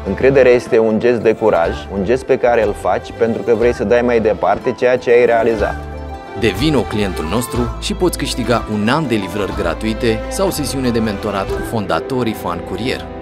Încrederea este un gest de curaj, un gest pe care îl faci pentru că vrei să dai mai departe ceea ce ai realizat. Devino clientul nostru și poți câștiga un an de livrări gratuite sau o sesiune de mentorat cu fondatorii Fan Curier.